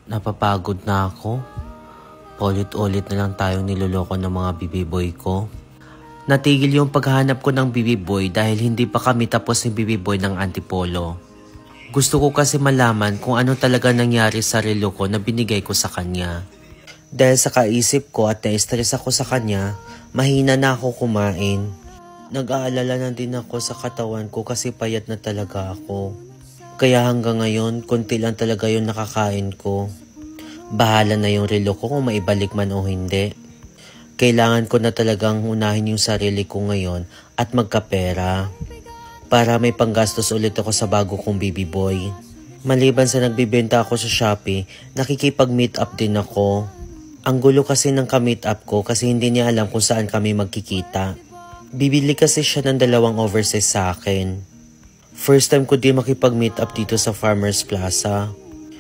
Napapagod na ako. Paulit-ulit na lang tayong niloloko ng mga bibiboy ko. Natigil yung paghahanap ko ng bibiboy dahil hindi pa kami tapos ni bibiboy ng Antipolo. Gusto ko kasi malaman kung ano talaga nangyari sa relo ko na binigay ko sa kanya. Dahil sa kaisip ko at na-stress ako sa kanya, mahina na ako kumain. Nag-aalala na din ako sa katawan ko kasi payat na talaga ako. Kaya hanggang ngayon, konti lang talaga yung nakakain ko. Bahala na yung relo ko kung maibalik man o hindi. Kailangan ko na talagang unahin yung sarili ko ngayon at magkapera. Para may panggastos ulit ako sa bago kong bibiboy. Maliban sa nagbibenta ako sa Shopee, nakikipag-meet up din ako. Ang gulo kasi ng ka-meet up ko kasi hindi niya alam kung saan kami magkikita. Bibili kasi siya ng 2 oversize sa akin. First time ko din makipag-meet up dito sa Farmers Plaza.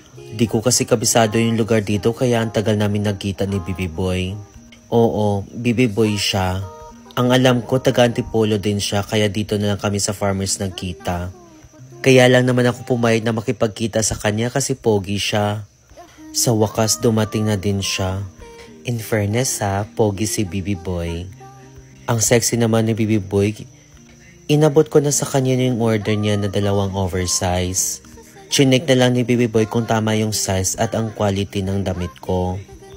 Di ko kasi kabisado yung lugar dito kaya ang tagal namin nagkita ni Bibiboy. Oo, Bibiboy siya. Ang alam ko taga Antipolo din siya kaya dito na lang kami sa Farmers nagkita. Kaya lang naman ako pumayag na makipagkita sa kanya kasi pogi siya. Sa wakas dumating na din siya. In fairness pogi si Bibiboy. Ang sexy naman ni Bibiboy. Inabot ko na sa kanya yung order niya na 2 oversize. Chinek na lang ni Bibiboy kung tama yung size at ang quality ng damit ko.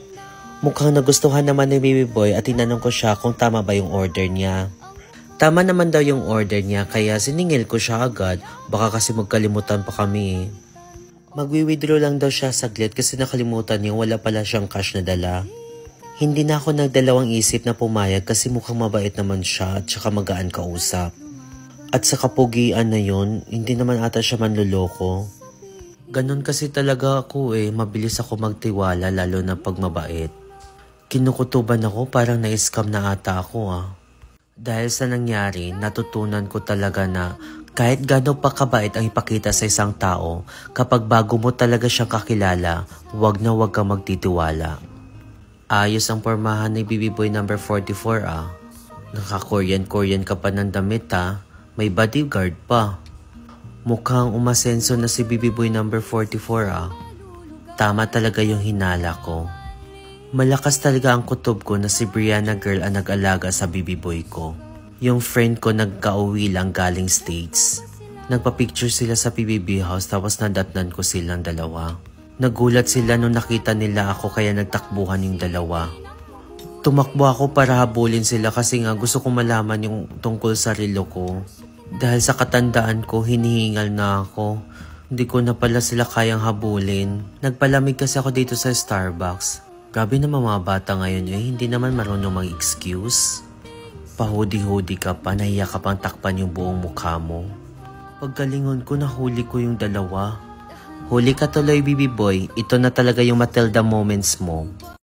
Mukhang nagustuhan naman ni Bibiboy at tinanong ko siya kung tama ba yung order niya. Tama naman daw yung order niya kaya siningil ko siya agad, baka kasi magkalimutan pa kami. Magwi-withdraw lang daw siya saglit kasi nakalimutan niya wala pala siyang cash na dala. Hindi na ako nagdalawang isip na pumayag kasi mukhang mabait naman siya at saka magaan kausap. At sa kapugian na yun, hindi naman ata siya manloloko. Ganon kasi talaga ako mabilis ako magtiwala lalo na pag mabait. Kinukutuban ako parang na-scam na ata ako Dahil sa nangyari, natutunan ko talaga na kahit gano'n pa kabait ang ipakita sa isang tao, kapag bago mo talaga siyang kakilala, wag na wag kang magtitiwala. Ayos ang pormahan ni Bibiboy number 44 Naka-Korean ka pa ng damit May bodyguard pa. Mukhang umasenso na si Bibiboy number 44 Tama talaga yung hinala ko. Malakas talaga ang kutob ko na si Brianna girl ang nag-alaga sa Bibiboy ko. Yung friend ko nagka-uwi lang galing States. Nagpa-picture sila sa PBB house tapos nadatnan ko silang 2. Nagulat sila nung nakita nila ako kaya nagtakbuhan yung 2. Tumakbo ako para habulin sila kasi nga gusto kong malaman yung tungkol sa relo ko. Dahil sa katandaan ko, hinihingal na ako. Hindi ko na pala sila kayang habulin. Nagpalamig kasi ako dito sa Starbucks. Grabe naman mga bata ngayon hindi naman marunong mag-excuse. Pahudi-hudi ka pa, nahiya ka pang takpan yung buong mukha mo. Pagkalingon ko, nahuli ko yung 2. Huli ka tuloy, Bibiboy. Ito na talaga yung Matilda moments mo.